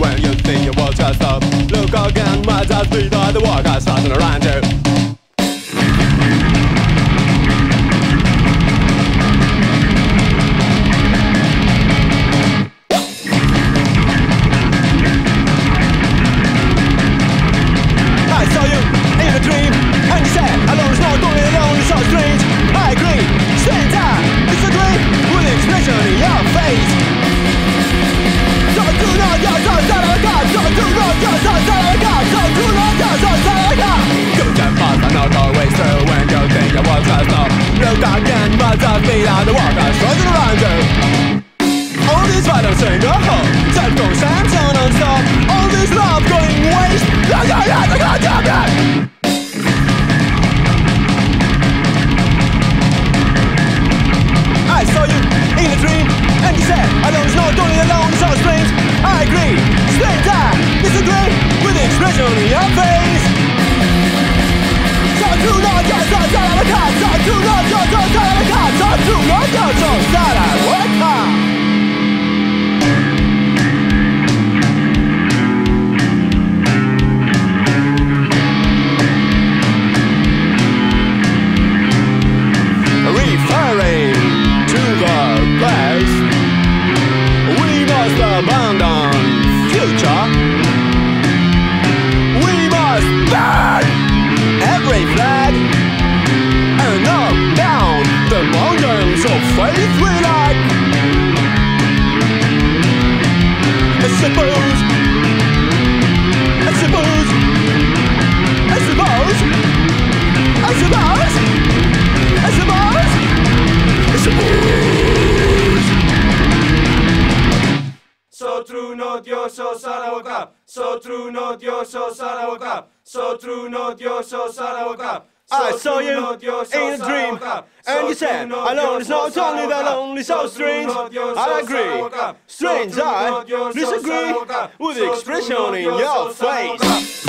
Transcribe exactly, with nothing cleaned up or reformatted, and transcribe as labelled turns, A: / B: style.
A: when you think your world just stop. Look again, my just beat by the walk I started around you. Look again, but just beat out the walk I started around you. All this violence in your heart, self-consumption non-stop. All this love going waste. Yeah, yeah, yeah, the goddamn yeah. I saw you in a dream, and you said alone is not only alone, so strange. I agree, strange, I disagree with the expression in your face. So do not just so sad I can't. So do not just so sad I can't. So do not just so sad I can't. Referring to the past, we must abandon future. We must burn every flag and knock down the mountains of faith we like. I suppose, I suppose, I suppose, I suppose, I suppose, I suppose.
B: So true, no Dios, so sad I woke up. So true, no Dios, so sad I woke up. So true, no Dios, so sad I woke up.
A: I saw you in a dream, and you said alone is not only the lonely, so strange. I agree, strange, I disagree with the expression in your face.